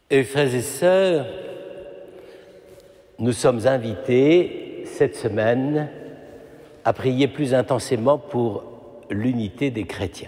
Et frères et sœurs, nous sommes invités cette semaine à prier plus intensément pour l'unité des chrétiens.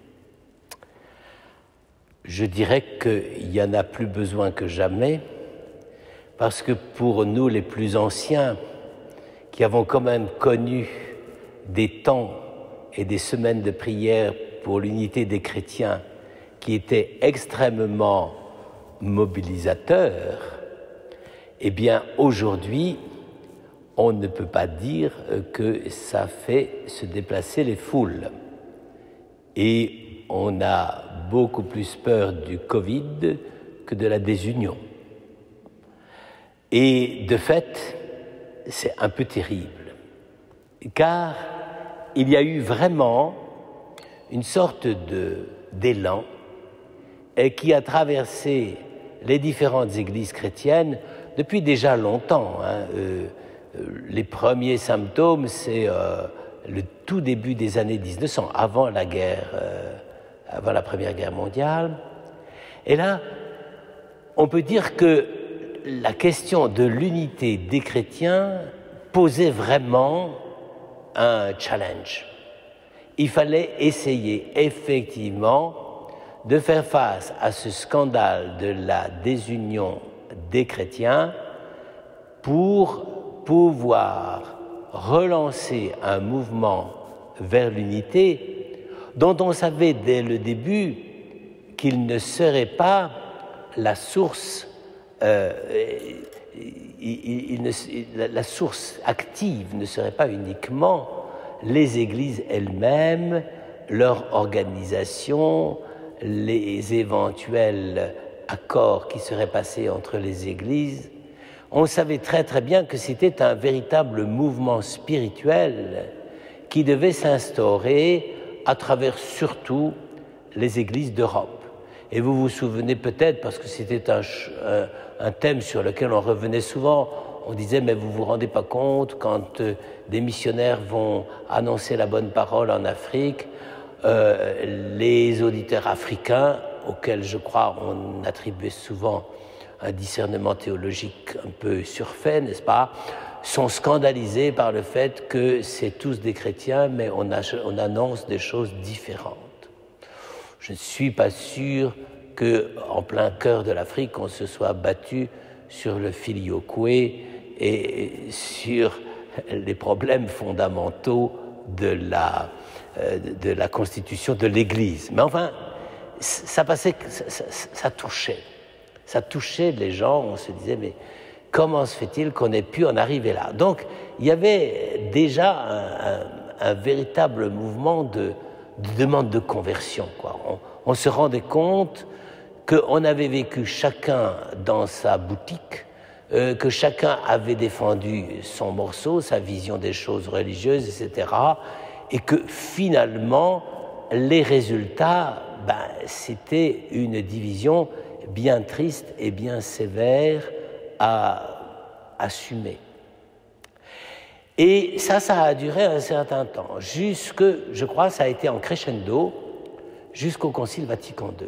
Je dirais qu'il y en a plus besoin que jamais, parce que pour nous les plus anciens, qui avons quand même connu des temps et des semaines de prière pour l'unité des chrétiens qui étaient extrêmement mobilisateurs, eh bien aujourd'hui, on ne peut pas dire que ça fait se déplacer les foules. Et on a beaucoup plus peur du Covid que de la désunion. Et de fait, c'est un peu terrible, car il y a eu vraiment une sorte d'élan qui a traversé les différentes églises chrétiennes depuis déjà longtemps. Les premiers symptômes, c'est le tout début des années 1900, avant la Première Guerre mondiale. Et là, on peut dire que la question de l'unité des chrétiens posait vraiment un challenge. Il fallait essayer effectivement de faire face à ce scandale de la désunion des chrétiens pour pouvoir relancer un mouvement vers l'unité dont on savait dès le début qu'il ne serait pas la source, la source active ne serait pas uniquement les églises elles-mêmes, leur organisation, les éventuels accords qui seraient passés entre les églises. On savait très très bien que c'était un véritable mouvement spirituel qui devait s'instaurer à travers surtout les églises d'Europe. Et vous vous souvenez peut-être, parce que c'était un thème sur lequel on revenait souvent, on disait, mais vous vous rendez pas compte, quand des missionnaires vont annoncer la bonne parole en Afrique, les auditeurs africains, auxquels je crois on attribuait souvent un discernement théologique un peu surfait, n'est-ce pas, sont scandalisés par le fait que c'est tous des chrétiens, mais on annonce des choses différentes. Je ne suis pas sûr qu'en plein cœur de l'Afrique, on se soit battu sur le filioque et sur les problèmes fondamentaux de la constitution de l'Église. Mais enfin, ça passait, ça touchait. Ça touchait les gens, on se disait, mais comment se fait-il qu'on ait pu en arriver là? Donc, il y avait déjà un véritable mouvement de demande de conversion, quoi. On se rendait compte qu'on avait vécu chacun dans sa boutique, que chacun avait défendu son morceau, sa vision des choses religieuses, etc. Et que finalement, les résultats, c'était une division bien triste et bien sévère à assumer. Et ça a duré un certain temps, je crois, ça a été en crescendo, jusqu'au Concile Vatican II.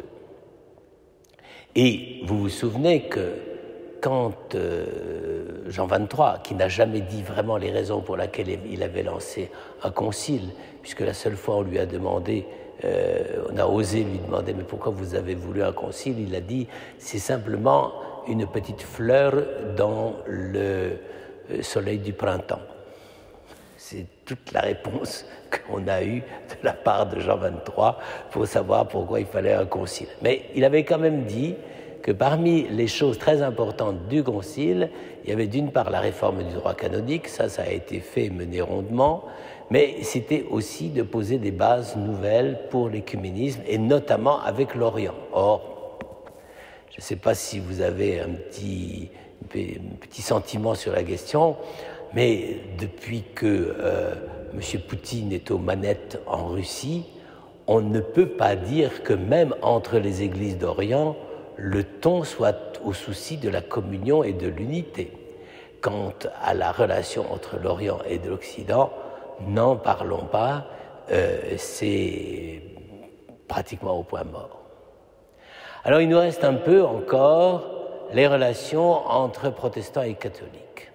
Et vous vous souvenez que quand Jean XXIII, qui n'a jamais dit vraiment les raisons pour lesquelles il avait lancé un concile, puisque la seule fois on lui a demandé, on a osé lui demander, mais pourquoi vous avez voulu un concile? Il a dit, c'est simplement une petite fleur dans le soleil du printemps. C'est toute la réponse qu'on a eue de la part de Jean XXIII pour savoir pourquoi il fallait un concile. Mais il avait quand même dit que parmi les choses très importantes du concile, il y avait d'une part la réforme du droit canonique, ça a été fait, mené rondement, mais c'était aussi de poser des bases nouvelles pour l'écuménisme, et notamment avec l'Orient. Or, je ne sais pas si vous avez un petit sentiment sur la question, mais depuis que M. Poutine est aux manettes en Russie, on ne peut pas dire que même entre les églises d'Orient, le ton soit au souci de la communion et de l'unité. Quant à la relation entre l'Orient et de l'Occident, n'en parlons pas, c'est pratiquement au point mort. Alors il nous reste un peu encore les relations entre protestants et catholiques.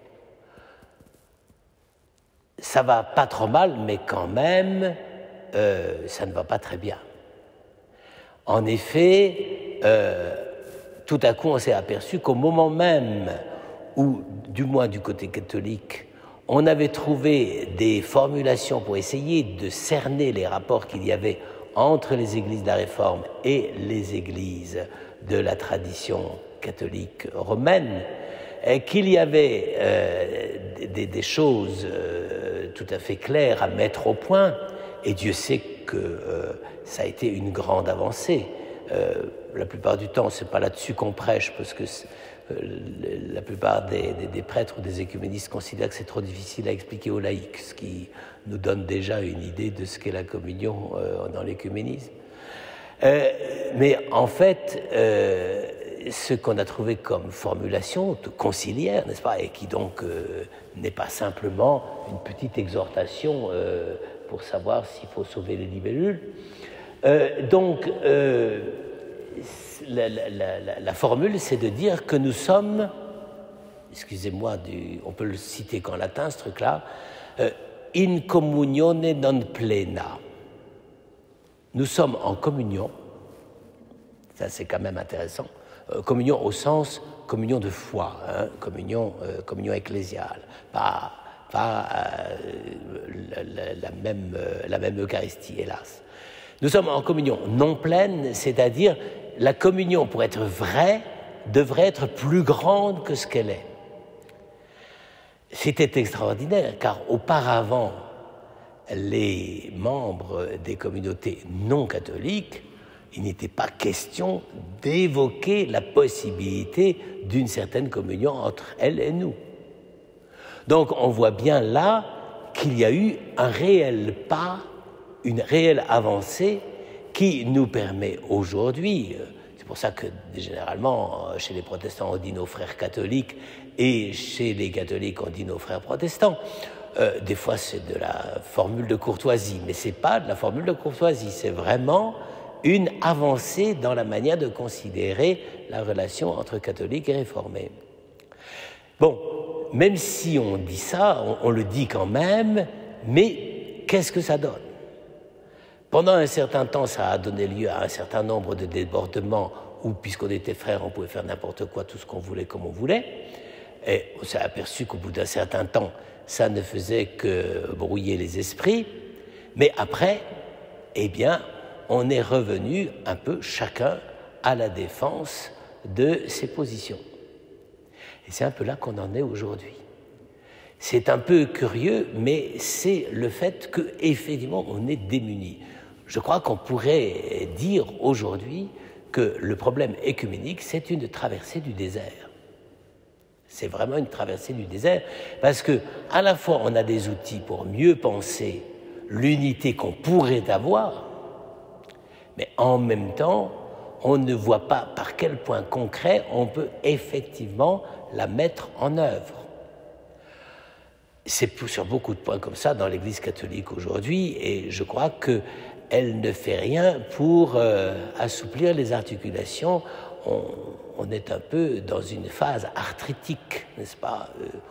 Ça va pas trop mal, mais quand même, ça ne va pas très bien. En effet, tout à coup, on s'est aperçu qu'au moment même où, du moins du côté catholique, on avait trouvé des formulations pour essayer de cerner les rapports qu'il y avait entre les églises de la Réforme et les églises de la tradition catholique romaine, et qu'il y avait des choses tout à fait claires à mettre au point, et Dieu sait que ça a été une grande avancée. La plupart du temps, ce n'est pas là-dessus qu'on prêche, parce que la plupart des prêtres ou des écuménistes considèrent que c'est trop difficile à expliquer aux laïcs, ce qui nous donne déjà une idée de ce qu'est la communion dans l'écuménisme. Mais en fait, ce qu'on a trouvé comme formulation conciliaire, n'est-ce pas, et qui donc n'est pas simplement une petite exhortation pour savoir s'il faut sauver les libellules. La formule, c'est de dire que nous sommes, excusez-moi, on peut le citer qu'en latin, ce truc-là, in communione non plena. Nous sommes en communion, ça c'est quand même intéressant, communion au sens communion de foi, hein, communion ecclésiale, pas la même Eucharistie, hélas. Nous sommes en communion non pleine, c'est-à-dire la communion, pour être vraie, devrait être plus grande que ce qu'elle est. C'était extraordinaire, car auparavant, les membres des communautés non catholiques, il n'était pas question d'évoquer la possibilité d'une certaine communion entre elles et nous. Donc on voit bien là qu'il y a eu un réel pas, une réelle avancée qui nous permet aujourd'hui, c'est pour ça que généralement chez les protestants on dit nos frères catholiques et chez les catholiques on dit nos frères protestants, des fois c'est de la formule de courtoisie, mais c'est pas de la formule de courtoisie, c'est vraiment une avancée dans la manière de considérer la relation entre catholiques et réformés. Bon, même si on dit ça, on le dit quand même, mais qu'est-ce que ça donne ? Pendant un certain temps, ça a donné lieu à un certain nombre de débordements où, puisqu'on était frères, on pouvait faire n'importe quoi, tout ce qu'on voulait, comme on voulait. Et on s'est aperçu qu'au bout d'un certain temps, ça ne faisait que brouiller les esprits. Mais après, eh bien, on est revenu un peu chacun à la défense de ses positions. Et c'est un peu là qu'on en est aujourd'hui. C'est un peu curieux, mais c'est le fait qu'effectivement, on est démunis. Je crois qu'on pourrait dire aujourd'hui que le problème œcuménique, c'est une traversée du désert. C'est vraiment une traversée du désert, parce que à la fois on a des outils pour mieux penser l'unité qu'on pourrait avoir, mais en même temps, on ne voit pas par quel point concret on peut effectivement la mettre en œuvre. C'est sur beaucoup de points comme ça dans l'Église catholique aujourd'hui, et je crois qu'elle ne fait rien pour assouplir les articulations. On est un peu dans une phase arthritique, n'est-ce pas ?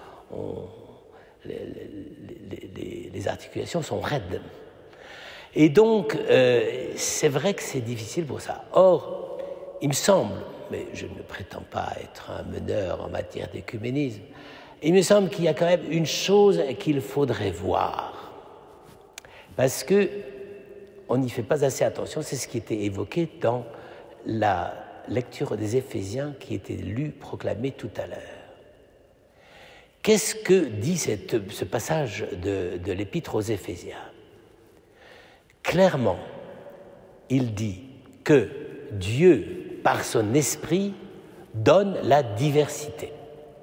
Les articulations sont raides. Et donc, c'est vrai que c'est difficile pour ça. Or, il me semble, mais je ne prétends pas être un meneur en matière d'écuménisme, il me semble qu'il y a quand même une chose qu'il faudrait voir. Parce qu'on n'y fait pas assez attention, c'est ce qui était évoqué dans la lecture des Éphésiens qui était lue, proclamée tout à l'heure. Qu'est-ce que dit ce passage de l'Épître aux Éphésiens ? Clairement, il dit que Dieu, par son esprit, donne la diversité.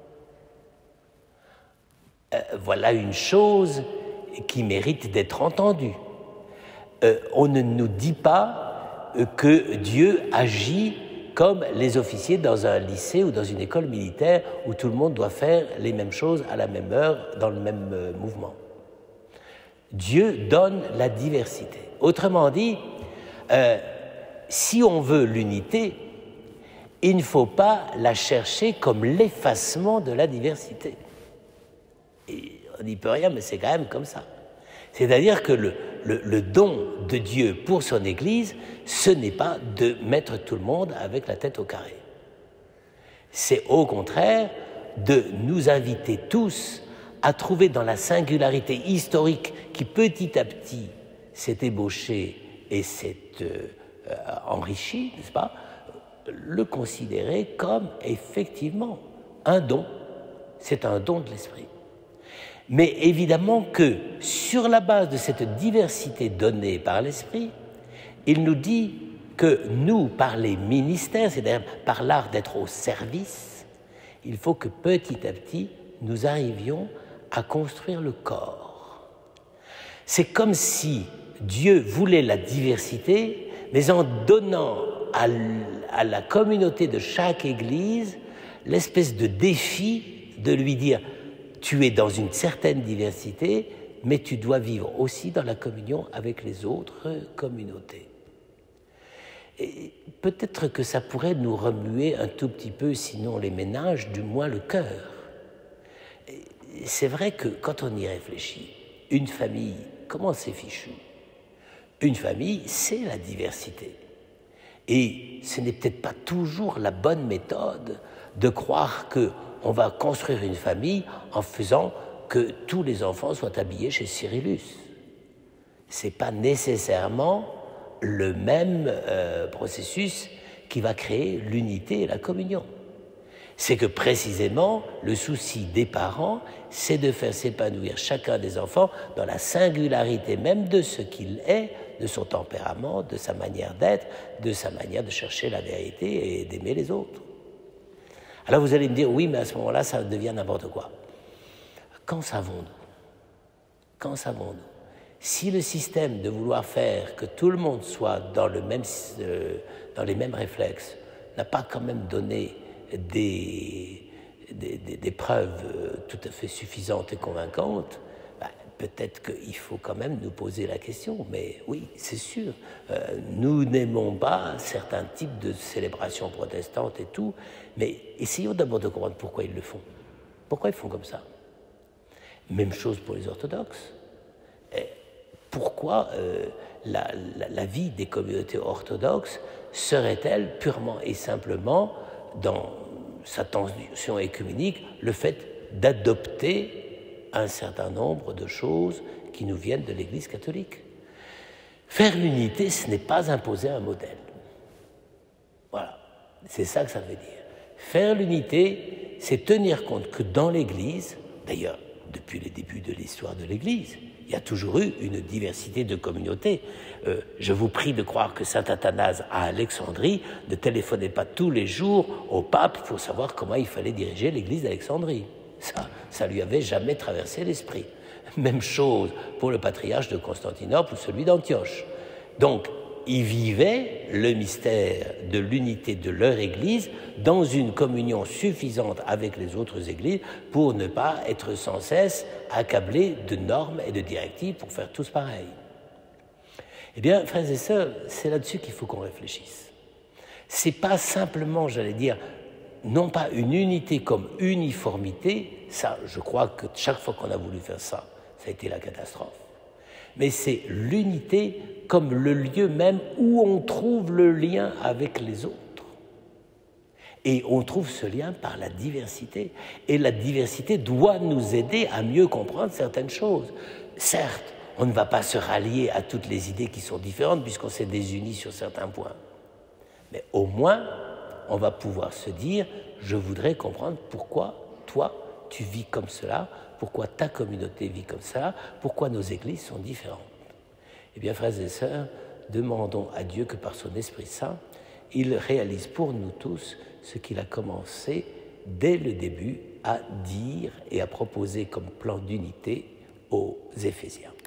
Voilà une chose qui mérite d'être entendue. On ne nous dit pas que Dieu agit comme les officiers dans un lycée ou dans une école militaire où tout le monde doit faire les mêmes choses à la même heure, dans le même mouvement. Dieu donne la diversité. Autrement dit, si on veut l'unité, il ne faut pas la chercher comme l'effacement de la diversité. Et on n'y peut rien, mais c'est quand même comme ça. C'est-à-dire que le don de Dieu pour son Église, ce n'est pas de mettre tout le monde avec la tête au carré. C'est au contraire de nous inviter tous à trouver dans la singularité historique qui petit à petit s'est ébauchée et s'est enrichie, n'est-ce pas, le considérer comme effectivement un don. C'est un don de l'esprit. Mais évidemment que sur la base de cette diversité donnée par l'esprit, il nous dit que nous, par les ministères, c'est-à-dire par l'art d'être au service, il faut que petit à petit, nous arrivions à construire le corps. C'est comme si Dieu voulait la diversité, mais en donnant à la communauté de chaque Église l'espèce de défi de lui dire « tu es dans une certaine diversité, mais tu dois vivre aussi dans la communion avec les autres communautés ». Et peut-être que ça pourrait nous remuer un tout petit peu, sinon les ménages, du moins le cœur. C'est vrai que quand on y réfléchit, une famille, comment c'est fichu? Une famille, c'est la diversité. Et ce n'est peut-être pas toujours la bonne méthode de croire qu'on va construire une famille en faisant que tous les enfants soient habillés chez Cyrillus. Ce n'est pas nécessairement le même processus qui va créer l'unité et la communion. C'est que précisément, le souci des parents, c'est de faire s'épanouir chacun des enfants dans la singularité même de ce qu'il est, de son tempérament, de sa manière d'être, de sa manière de chercher la vérité et d'aimer les autres. Alors vous allez me dire, oui, mais à ce moment-là, ça devient n'importe quoi. Qu'en savons-nous? Qu'en savons-nous? Si le système de vouloir faire que tout le monde soit dans les mêmes réflexes n'a pas quand même donné des preuves tout à fait suffisantes et convaincantes, peut-être qu'il faut quand même nous poser la question. Mais oui, c'est sûr, nous n'aimons pas certains types de célébrations protestantes et tout, mais essayons d'abord de comprendre pourquoi ils le font. Pourquoi ils font comme ça? Même chose pour les orthodoxes. Pourquoi la vie des communautés orthodoxes serait-elle purement et simplement, dans sa tension écuménique, le fait d'adopter un certain nombre de choses qui nous viennent de l'Église catholique? Faire l'unité, ce n'est pas imposer un modèle. Voilà, c'est ça que ça veut dire. Faire l'unité, c'est tenir compte que dans l'Église, d'ailleurs, depuis les débuts de l'histoire de l'Église, il y a toujours eu une diversité de communautés. Je vous prie de croire que saint Athanase à Alexandrie ne téléphonait pas tous les jours au pape pour savoir comment il fallait diriger l'église d'Alexandrie. Ça lui avait jamais traversé l'esprit. Même chose pour le patriarche de Constantinople ou celui d'Antioche. Donc, ils vivaient le mystère de l'unité de leur Église dans une communion suffisante avec les autres Églises pour ne pas être sans cesse accablés de normes et de directives pour faire tous pareil. Eh bien, frères et sœurs, c'est là-dessus qu'il faut qu'on réfléchisse. C'est pas simplement, j'allais dire, non pas une unité comme uniformité, ça, je crois que chaque fois qu'on a voulu faire ça, ça a été la catastrophe. Mais c'est l'unité comme le lieu même où on trouve le lien avec les autres. Et on trouve ce lien par la diversité. Et la diversité doit nous aider à mieux comprendre certaines choses. Certes, on ne va pas se rallier à toutes les idées qui sont différentes puisqu'on s'est désunis sur certains points. Mais au moins, on va pouvoir se dire, je voudrais comprendre pourquoi toi, tu vis comme cela, pourquoi ta communauté vit comme ça, pourquoi nos églises sont différentes. Eh bien, frères et sœurs, demandons à Dieu que par son Esprit Saint, il réalise pour nous tous ce qu'il a commencé dès le début à dire et à proposer comme plan d'unité aux Éphésiens.